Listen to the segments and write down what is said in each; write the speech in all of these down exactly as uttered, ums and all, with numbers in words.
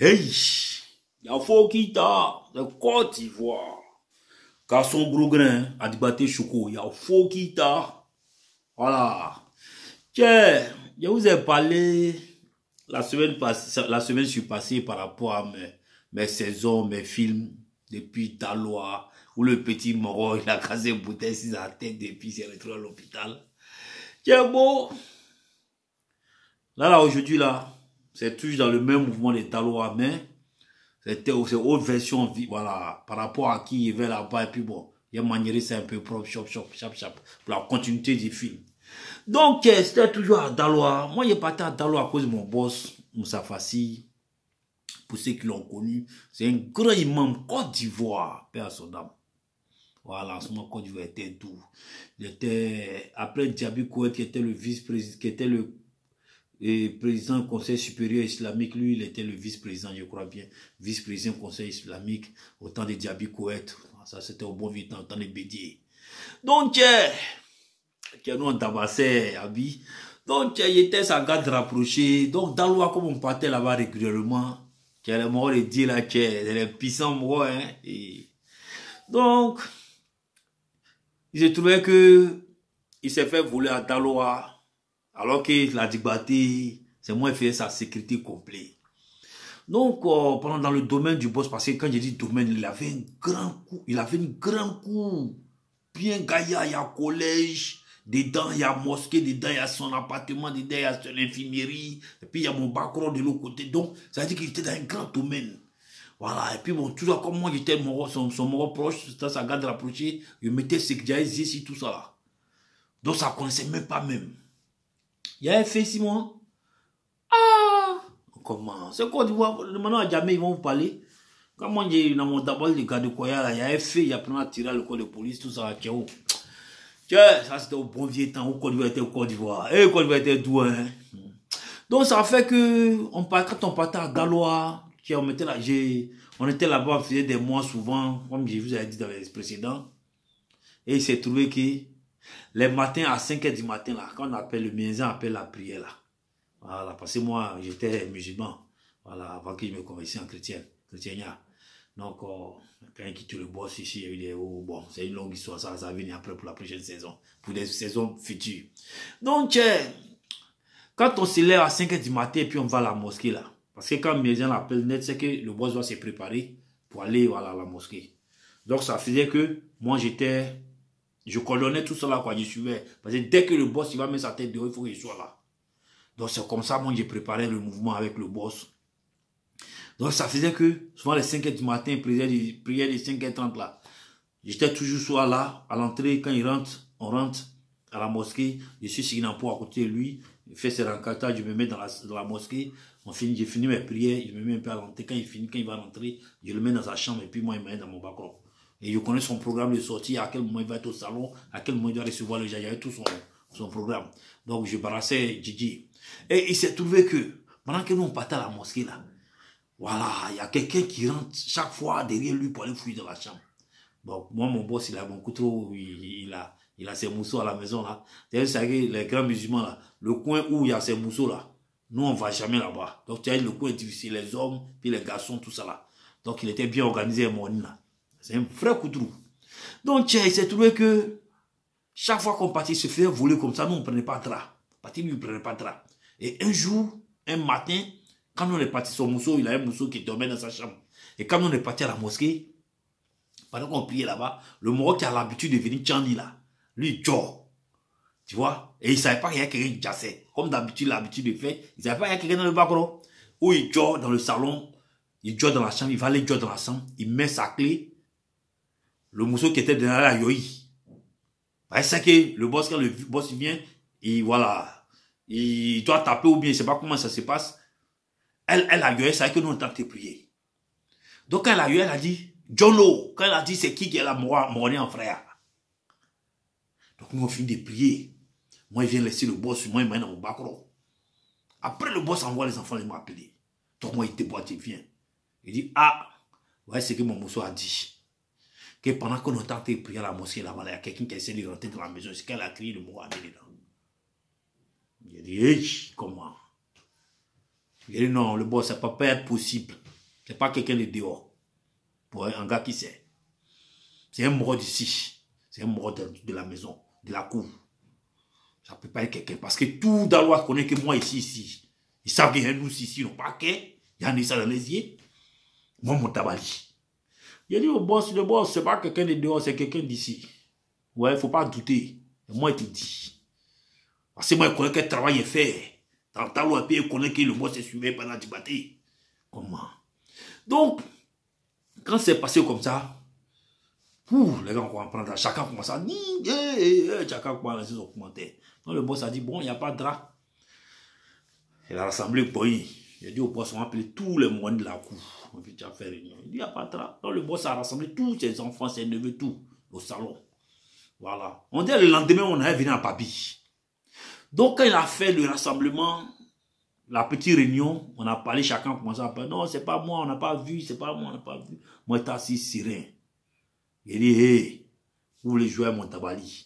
Hey, Yafo Kita, de Côte d'Ivoire. Garçon gros grain, Adibaté Choco, Yafo Kita. Voilà. Tiens, je vous ai parlé la semaine passée, la semaine suis passée par rapport à mes, mes saisons, mes films, depuis Taloa, où le petit Moro, il a cassé une bouteille sur sa tête depuis il s'est retrouvé à l'hôpital. Tiens, bon. Là, là, aujourd'hui, là, c'est toujours dans le même mouvement des Taloa, mais c'était autre version, voilà, par rapport à qui il va là-bas, et puis bon, il a maniéré ça un peu propre, chop, chop, chop, chop, pour la continuité du film. Donc, c'était toujours à Daloa. Moi, j'ai parti à Daloa à cause de mon boss, Moussa Fassi. Pour ceux qui l'ont connu, c'est un grand imam Côte d'Ivoire, père à son âme. Voilà, en ce moment, Côte d'Ivoire était doux. Il était, après Diaby Kouet, qui était le vice-président, qui était le et président du Conseil supérieur islamique, lui, il était le vice-président, je crois bien, vice-président du Conseil islamique au temps de Diaby Kouet. Ça, c'était au bon vieux temps, au temps de Bédier. Donc, qui nous on tabassait, Abi. Donc, il était sa garde rapprochée. Donc, dans l'Ouest, comme on partait là-bas régulièrement, qui a les morts de dire là, qui est les puissants morts, hein. Et donc, il se trouvait que il s'est fait voler à Daloa. Alors que la Dibaté, c'est moi qui faisais sa sécurité complète. Donc, euh, pendant dans le domaine du boss, parce que quand j'ai dit domaine, il avait un grand coup, il avait une grand coup, bien gaillard, il y a collège, dedans il y a mosquée, dedans il y a son appartement, dedans il y a son infirmerie, et puis il y a mon background de l'autre côté. Donc, ça veut dire qu'il était dans un grand domaine. Voilà, et puis bon, toujours comme moi, j'étais son, son mort proche, c'était sa garde rapprochée, je mettais sécurité ici, tout ça là. Donc, ça ne connaissait même pas même. Il y a un fait Simon. Ah! Comment? C'est quoi, maintenant à jamais ils vont vous parler. Quand moi j'ai dans mon d'abord de garde de Koya, il y a un fait, il y a plein de tirer à l'école de police, tout ça. Tiens, ça c'était au bon vieux temps où Côte d'Ivoire était au Côte d'Ivoire. Et Côte d'Ivoire était doux, hein. Donc ça fait que on part, quand on partait à Daloa, on était là, on était là-bas, on faisait des mois souvent, comme je vous avais dit dans les précédents. Et il s'est trouvé que les matins à cinq heures du matin, là, quand on appelle le muezzin, appelle la prière, là. Voilà, parce que moi, j'étais musulman. Voilà, avant que je me convertisse en chrétien, chrétien. Donc, euh, quand il quitte le boss ici, il y a eu des hauts. Bon, c'est une longue histoire, ça, ça va venir après pour la prochaine saison, pour des saisons futures. Donc, euh, quand on se lève à cinq heures du matin, et puis on va à la mosquée, là. Parce que quand le muezzin l'appelle net, c'est que le boss doit se préparer pour aller, voilà, à la mosquée. Donc, ça faisait que moi, j'étais. Je colonnais tout cela, quoi, je suivais. Parce que dès que le boss, il va mettre sa tête dehors, il faut qu'il soit là. Donc c'est comme ça, moi, j'ai préparé le mouvement avec le boss. Donc ça faisait que, souvent les cinq heures du matin, prière de cinq heures trente là. J'étais toujours soit là, à l'entrée, quand il rentre, on rentre à la mosquée. Je suis Signampo à côté de lui. Il fait ses rencontres, je me mets dans la, dans la mosquée. On finit, j'ai fini mes prières, je me mets un peu à l'entrée. Quand il finit, quand il va rentrer, je le mets dans sa chambre et puis moi, il me met dans mon balcon. Et je connais son programme de sortie, à quel moment il va être au salon, à quel moment il doit recevoir le j'avais tout son, son programme. Donc je barassais Gigi. Et il s'est trouvé que, pendant que nous on partait à la mosquée là, voilà, il y a quelqu'un qui rentre chaque fois derrière lui pour aller fouiller dans la chambre. Donc moi mon boss il a mon couteau, il, il, a, il a ses mousseaux à la maison là. C'est-à-dire que les grands musulmans là, le coin où il y a ces mousseaux là, nous on va jamais là-bas. Donc tu as le coin difficile, les hommes, puis les garçons, tout ça là. Donc il était bien organisé mon là. C'est un vrai coup de roue. Donc, il s'est trouvé que chaque fois qu'on partait, il se faisait voler comme ça. Nous, on ne prenait pas de drap. Parti, lui, il ne prenait pas de drap. Et un jour, un matin, quand on est parti sur Mousseau, il a un Mousseau qui dormait dans sa chambre. Et quand on est parti à la mosquée, pendant qu'on priait là-bas, le Moro qui a l'habitude de venir Tchani là, lui, il dort. Tu vois? Et il ne savait pas qu'il y a quelqu'un qui jassait. Comme d'habitude, l'habitude de faire, il ne savait pas qu'il y a quelqu'un dans le balcon. Où il dort dans le salon, il dort dans la chambre, il va aller dort dans la chambre, il met sa clé. Le mousseau qui était derrière la yoï. C'est que le boss, quand le boss vient, et voilà, il doit taper ou bien, je ne sais pas comment ça se passe. Elle, elle a yoï, c'est que nous on tente de prier. Donc quand elle a yoï, elle a dit, Jono, quand elle a dit c'est qui qui est la mort en frère. Donc nous on finit de prier. Moi, il vient laisser le boss, moi, il m'a dans mon background. Après, le boss envoie les enfants, ils m'ont appelé. Donc moi, il déboîte, il vient. Il dit, ah, ouais, c'est que mon mousseau a dit. Que pendant qu'on est en train de prier à la mosquée là-bas, il y a quelqu'un qui essaie de rentrer dans la maison. C'est qu'elle a crié le mot Amen dedans. Il a dit, hey, comment? Il a dit, non, le boss, ça ne peut pas être possible. C'est pas quelqu'un de dehors. Pour un gars qui sait. C'est un mort d'ici. C'est un mort de, de la maison, de la cour. Ça peut pas être quelqu'un. Parce que tout Dalois connaît que moi ici, ici. Ils savent qu'il y a nous ici, ils n'ont pas qu'un. Il y a ça dans les yeux. Moi, mon tabali. Il a dit au boss, le boss, c'est pas quelqu'un de dehors, c'est quelqu'un d'ici. Ouais, il faut pas douter. Et moi, il te dit. Parce que moi, je connais quel travail est fait. Dans le Dalois, je connais que le boss est suivi pendant du bâti. Comment? Donc, quand c'est passé comme ça, ouh, les gens vont prendre, chacun commence à dire, hey, hey, chacun commence à laisser son commentaire. Donc le boss a dit, bon, il n'y a pas de drap. Il a rassemblé le pays. Il a dit au boss, on va appeler tous les moines de la cour. On va déjà faire réunion. Il dit, il n'y a pas de drap. Donc le boss a rassemblé tous ses enfants, ses neveux, tout, au salon. Voilà. On dit le lendemain, on est venu à Babi. Donc quand il a fait le rassemblement, la petite réunion, on a parlé, chacun commence à parler. Non, c'est pas moi, on n'a pas vu, c'est pas moi, on n'a pas vu. Moi, j'étais assis serein. Il dit, hé, vous voulez jouer à mon tabali?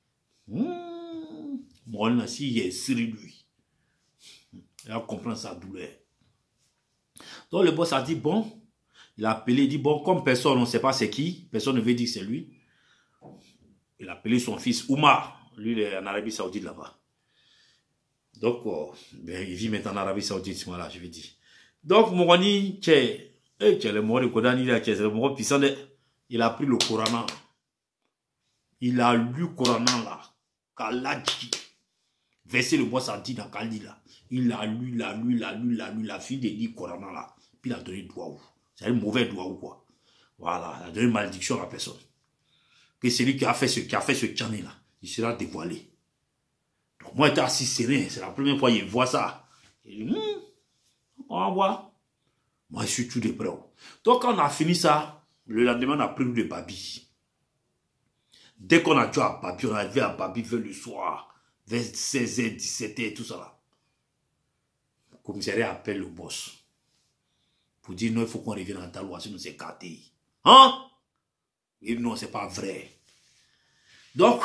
Hum, moi, on a si, il est sur lui. Il a compris sa douleur. Donc, le boss a dit, bon, il a appelé, il dit, bon, comme personne, on ne sait pas c'est qui, personne ne veut dire que c'est lui. Il a appelé son fils Oumar, lui, il est en Arabie Saoudite là-bas. Donc, oh, ben, il vit maintenant en Arabie Saoudite, voilà, je vais dire. Donc, Morani, tu es le mort de Kodani, tu es le mort puissant. Il a pris le Coran. Il a lu le Coran là. Kaladji. Verset le boss a dit dans Kali là. Il a lu, il a lu, il a lu, il a lu, la fille de dit Coran là. Puis il a donné doigt. C'est un mauvais doigt ou quoi. Voilà, il a donné une malédiction à la personne. Que celui qui a fait ce, qui a fait ce tchani là, il sera dévoilé. Donc moi, j'étais assis serein. C'est la première fois qu'il voit ça. Il dit, hm, on va voir. Moi, je suis tout de près. Donc, quand on a fini ça, le lendemain, on a pris le Babi. Dès qu'on a joué à Babi, on a vu à Babi vers le soir, vers seize heures, dix-sept heures, tout ça là. Le commissariat appelle le boss. Pour dire, non, il faut qu'on revienne en Dalois, sinon c'est gâté. Hein? Il dit, non, c'est pas vrai. Donc,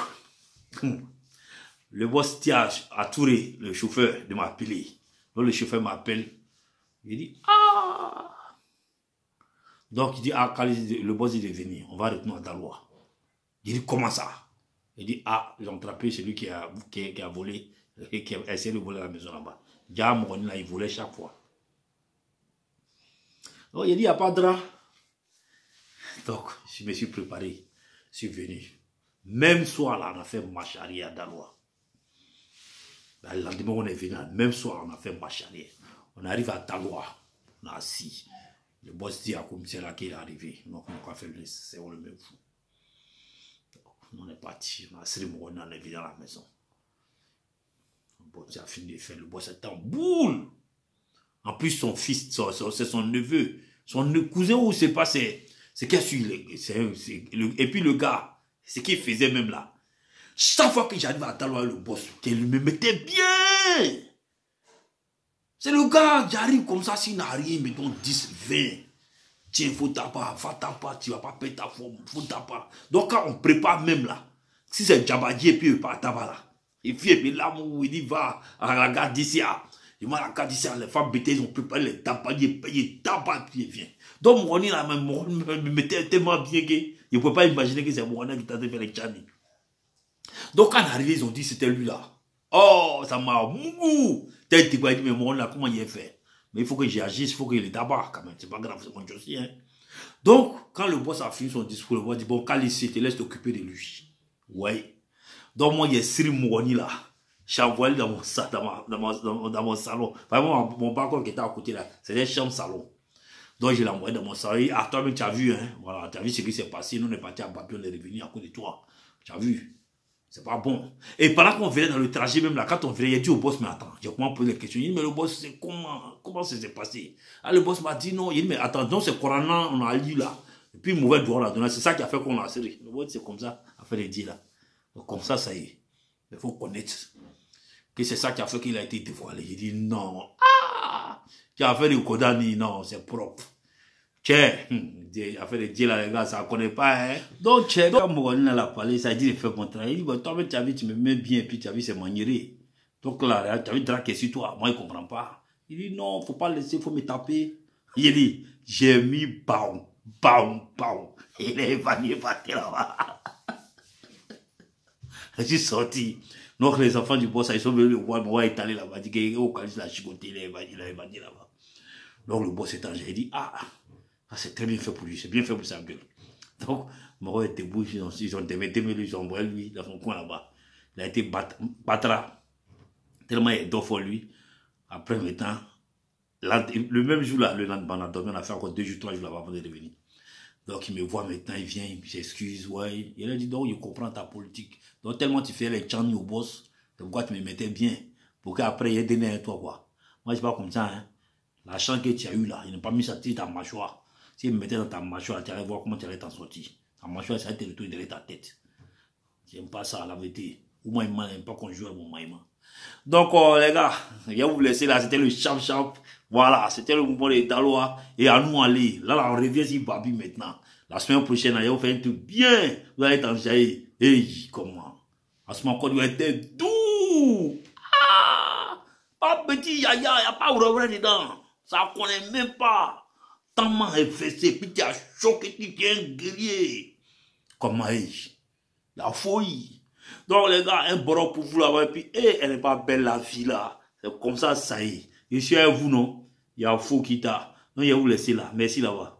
le boss tient à Touré, le chauffeur, de m'appeler. Donc, le chauffeur m'appelle. Il dit, ah! Donc, il dit, ah, quand le boss il est venu, on va retourner à Dalois. Il dit, comment ça? Il dit, ah, ils ont attrapé celui qui a, qui, qui a volé, qui a essayé de voler la maison là-bas. Déjà, mon là, il volait chaque fois. Donc, il dit, il n'y a pas de drap. Donc, je me suis préparé, je suis venu. Même soir, là, on a fait marche arrière à Dalois. Le lendemain, on est venu, même soir, on a fait marche arrière. On arrive à Dalois, on a assis. Le boss dit à commissaire là qu'il est arrivé. Donc, on a fait le nécessaire, on le met fou. On est parti, on a serré mon on est venu dans la maison. Le boss a fini de faire, le boss est en boule. En plus, son fils, c'est son neveu. Son cousin, ou c'est pas, c'est qu'est-ce que et puis le gars, c'est qu'il faisait même là. Chaque fois que j'arrive à Dalois, le boss, qu'il me mettait bien. C'est le gars, j'arrive comme ça, s'il n'a rien, mais donc dix, vingt. Tiens, faut taper, faut taper, tu vas pas payer ta forme, faut taper. Donc quand on prépare même là, si c'est Djabadji et puis il part taper là, et puis et puis là, il dit va à la gare d'ici, il m'a la gare d'ici, les femmes bêtées, ils ont préparé les Djabadji, ils tapent, puis il vient. Donc mon là, me mettait tellement bien que je ne pouvais pas imaginer que c'est mon qui t'avait fait les tchani. Donc quand on est arrivé, ils ont dit c'était lui là. Oh, ça m'a mou. T'as dit mais mon là, comment il est fait? Mais il faut que j'agisse, il faut qu'il est d'abord quand même. C'est pas grave, c'est mon dossier. Hein. Donc, quand le boss a fini son discours, le boss dit, bon, Kalissi, te laisse t'occuper de lui. Ouais. Donc, moi, il y a Siri Mourani là. J'ai envoyé dans mon, dans, ma, dans, ma, dans, dans mon salon. Vraiment, mon, mon balcon qui était à côté là, c'était chambre salon. Donc, je l'ai envoyé dans mon salon. Et, ah, toi, mais tu as vu, hein. Voilà, tu as vu ce qui s'est passé. Nous, on est parti à Babi, on est revenu à cause de toi. Tu as vu. C'est pas bon. Et pendant qu'on venait dans le trajet, même là, quand on venait, il a dit au boss, mais attends, j'ai comment poser des questions. Il dit, mais le boss, c'est comment, comment ça s'est passé? Ah, le boss m'a dit non. Il dit, mais attends, donc c'est Coran, on a lu là. Et puis, mauvais doigt, on l'a donné. C'est ça qui a fait qu'on l'a serré. Le boss, c'est comme ça, a fait les dits là. Donc, comme ça, ça y est. Il faut connaître que c'est ça qui a fait qu'il a été dévoilé. Il dit, non. Ah! Qui a fait le Kodani, non, c'est propre. Tiens, affaire de Dieu là, les gars, ça ne connaît pas, hein. Donc, tiens, quand Mourani a parlé, ça a dit de faire mon travail. Il dit, bon, toi, tu as vu, tu me mets bien, puis tu as vu, c'est maniéré. Donc là, tu as vu, draquer sur toi. Moi, il ne comprend pas. Il dit, non, il ne faut pas laisser, il faut me taper. Il dit, j'ai mis baum, baum, baum. Il est évanoui parti là-bas. Je suis sorti. Donc les enfants du boss, ils sont venus le voir, moi est allé là-bas. Il dit, oh, quand il a chicoté, il est évanoui là-bas. Donc le boss est en j'ai dit, ah, c'est très bien fait pour lui, c'est bien fait pour sa gueule. Donc, Moro était debout, ils ont, ils ont démetté, ils ont envoyé lui dans son coin là-bas. Il a été batra, tellement il est d'offre pour lui. Après, maintenant, le même jour là, le lendemain, on a dormi, on a fait encore deux jours, trois jours là-bas avant de revenir. Donc, il me voit maintenant, il vient, il s'excuse, ouais. Il a dit, donc, il comprend ta politique. Donc, tellement tu fais les chants au boss, donc, quoi, tu me mettais bien, pour qu'après, il ait donné à toi, quoi. Moi, je ne suis pas comme ça, hein. La chance que tu as eu là, il n'a pas mis ça dans ta mâchoire. S'il me mettait dans ta mâchoire, tu allais voir comment tu allais t'en sortir. Ta mâchoire, ça allait te retourner derrière ta tête. J'aime pas ça, la vérité. Ou moi, il n'aime pas qu'on joue à mon maïma. Donc, oh, les gars, je vais vous laisser là, c'était le champ-champ. Voilà, c'était le mouvement des Dalois. Et à nous aller. Là, là, on revient sur Babi maintenant. La semaine prochaine, je vais vous faire un truc bien. Vous allez être en jaillir. Hey, comment? À ce moment, il était doux. Ah! Pas petit yaya, il n'y a pas de regret dedans. Ça ne connaît même pas. Tellement infesté, puis tu as choqué, tu es un guerrier. Comment est-ce? La folie. Donc les gars, un boron pour vous là-bas, et puis, hey, elle n'est pas belle la vie là. C'est comme ça, ça y est. Je suis avec vous, non? Il y a un faux qui t'a. Non, il y a vous laisser là. Merci là-bas.